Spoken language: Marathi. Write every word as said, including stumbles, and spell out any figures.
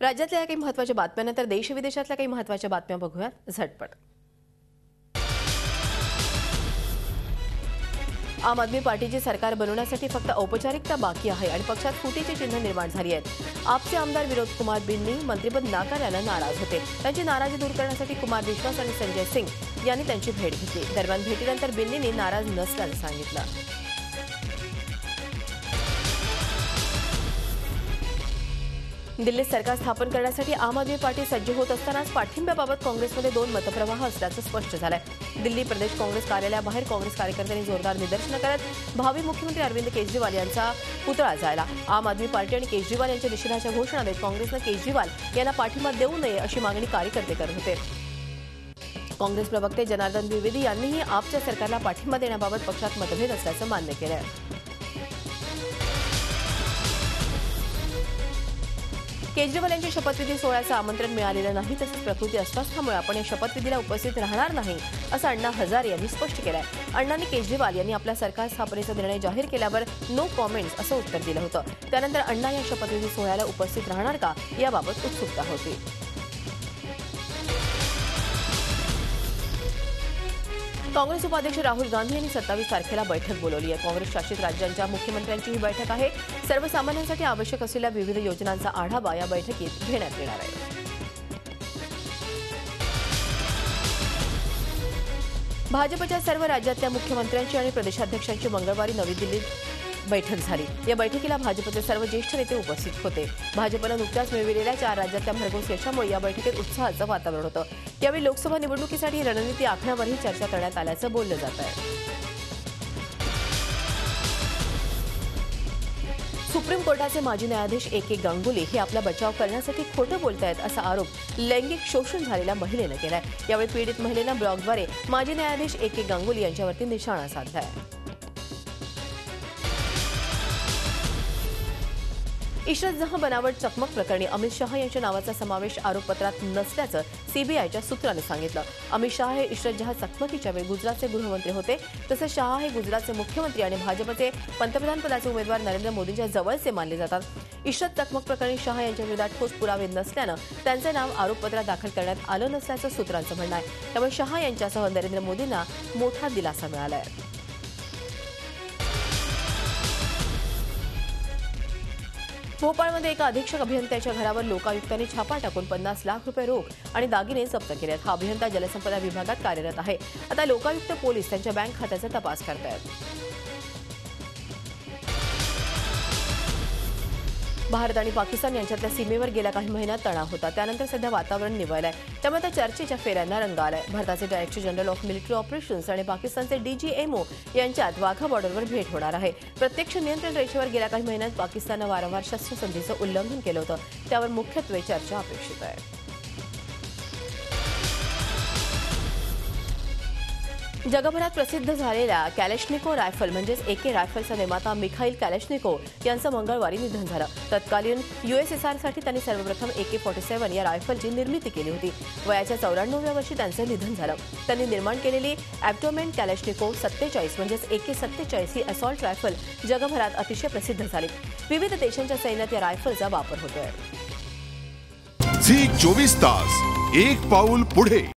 राज्यातल्या काही महत्त्वाच्या बातम्यांनंतर देश विदेशातल्या काही महत्त्वाच्या बातम्या बघूयात झटपट। आम आदमी पार्टीची सरकार बनवण्यासाठी फक्त औपचारिकता बाकी आहे आणि पक्षात फुटीची चिन्ह निर्माण झाली आहेत। आपचे आमदार विनोद कुमार बिन्नी मंत्रिपद नाकारल्यानं नाराज होते। त्यांची नाराजी दूर करण्यासाठी कुमार विश्वास आणि संजय सिंग यांनी त्यांची भेट घेतली। दरम्यान भेटीनंतर बिन्नींनी नाराज नसल्याचं सांगितलं। दिल्लीत सरकार स्थापन करण्यासाठी आम आदमी पार्टी सज्ज होत असतानाच पाठिंब्याबाबत काँग्रेसमध्ये दोन मतप्रवाह असल्याचं स्पष्ट झालंय। दिल्ली प्रदेश काँग्रेस कार्यालयाबाहेर काँग्रेस कार्यकर्त्यांनी जोरदार निदर्शनं करत भावी मुख्यमंत्री अरविंद केजरीवाल यांचा पुतळा जाळला। आम आदमी पार्टी आणि केजरीवाल यांच्या निषेधाच्या घोषणा देत काँग्रेसनं केजरीवाल यांना पाठिंबा देऊ नये अशी मागणी कार्यकर्ते करत होते। काँग्रेस प्रवक्ते जनार्दन द्विवेदी यांनीही आपच्या सरकारला पाठिंबा देण्याबाबत पक्षात मतभेद असल्याचं मान्य केलंय। केजरीवाल यांच्या शपथविधी सोहळ्याचं आमंत्रण मिळालेलं नाही, तसंच प्रकृती अस्वस्थामुळे आपण या शपथविधीला उपस्थित राहणार नाही असं अण्णा हजारे यांनी स्पष्ट केलंय। अण्णांनी केजरीवाल यांनी आपल्या सरकार स्थापनेचा निर्णय जाहीर केल्यावर नो कॉमेंट्स असं उत्तर दिलं होतं। त्यानंतर अण्णा या शपथविधी सोहळ्याला उपस्थित राहणार का याबाबत उत्सुकता होती। काँग्रेस उपाध्यक्ष राहुल गांधी यांनी सत्तावीस तारखेला बैठक बोलवली आहे। काँग्रेस शासित राज्यांच्या मुख्यमंत्र्यांची ही बैठक आहे। सर्वसामान्यांसाठी आवश्यक असलेल्या विविध योजनांचा आढावा या बैठकीत घेण्यात येणार आहे। भाजपच्या सर्व राज्यातल्या मुख्यमंत्र्यांची आणि प्रदेशाध्यक्षांची मंगळवारी नवी दिल्लीत बैठक झाली। या बैठकीला भाजपचे सर्व ज्येष्ठ नेते उपस्थित होते। भाजपनं नुकत्याच मिळविलेल्या चार राज्यातल्या भरघोस यशामुळे या बैठकीत उत्साहाचं वातावरण होतं। यावेळी लोकसभा निवडणुकीसाठी रणनीती आखण्यावरही चर्चा करण्यात आल्याचं बोललं जात आहे। सुप्रीम कोर्टाचे माजी न्यायाधीश ए के गांगुली हे आपला बचाव करण्यासाठी खोटं बोलतायत असा आरोप लैंगिक शोषण झालेल्या महिलेनं केलाय। यावेळी पीडित महिलेनं ब्लॉगद्वारे माजी न्यायाधीश ए के गांगुली यांच्यावरती निशाणा साधलाय। इशरत जहां बनावट चकमक प्रकरणी अमित शहा यांच्या नावाचा समावेश आरोपपत्रात नसल्याचं सीबीआयच्या सूत्रांनी सांगितलं। अमित शहा हे इशरत जहां चकमकीच्या वेळी गुजरातचे गृहमंत्री होते, तसंच शहा हे गुजरातचे मुख्यमंत्री आणि भाजपचे पंतप्रधानपदाचे उमेदवार नरेंद्र मोदींच्या जवळचे मानले जातात। इशरत चकमक प्रकरणी शहा यांच्या विरोधात ठोस पुरावे नसल्यानं त्यांचे नाव आरोपपत्रात दाखल करण्यात आलं नसल्याचं सूत्रांचं म्हणणं आहे। त्यामुळे शहा यांच्यासह नरेंद्र मोदींना मोठा दिलासा मिळाला आहे। भोपाळमध्ये एका अधीक्षक अभियंत्याच्या घरावर लोकायुक्तांनी छापा टाकून पन्नास लाख रुपये रोख आणि दागिने जप्त केलेत। हा अभियंता जलसंपदा विभागात कार्यरत आहे। आता लोकायुक्त पोलीस त्यांच्या बँक खात्याचा तपास करतायत। भारत आणि पाकिस्तान यांच्यातल्या सीमेवर गेल्या काही महिन्यात तणाव होता, त्यानंतर सध्या वातावरण निवळलंय। त्यामुळे आता चर्चेच्या फेऱ्यांना रंग आलाय। भारताचे director general of military operations आणि पाकिस्तानचे डीजीएमओ यांच्यात वाघा बॉर्डरवर भेट होणार आहे। प्रत्यक्ष नियंत्रण रेषेवर गेल्या काही महिन्यात पाकिस्ताननं वारंवार शस्त्रसंधीचं उल्लंघन केलं होतं, त्यावर मुख्यत्वे चर्चा अपेक्षित आहे। जगभरात प्रसिद्ध झालेल्या कॅलेशनिकोव रायफल म्हणजेच एके रायफलचा निर्माता मिखाईल कॅलेशनिकोव यांचं मंगळवारी निधन झालं। तत्कालीन यूएसएसआरसाठी त्यांनी सर्वप्रथम एके फॉर्टी सेव्हन या रायफलची निर्मिती केली होती। वयाच्या चौऱ्याण्णव्या वर्षी त्यांचं निधन झालं। त्यांनी निर्माण केलेली ॲप्टोमेन कॅलेशनिकोव सत्तेचाळीस म्हणजेच एके सत्तेचाळीस ही असॉल्ट रायफल जगभरात अतिशय प्रसिद्ध झाली। विविध देशांच्या सैन्यात या रायफलचा वापर होतोय। झी चोवीस तास एक पाऊल पुढे।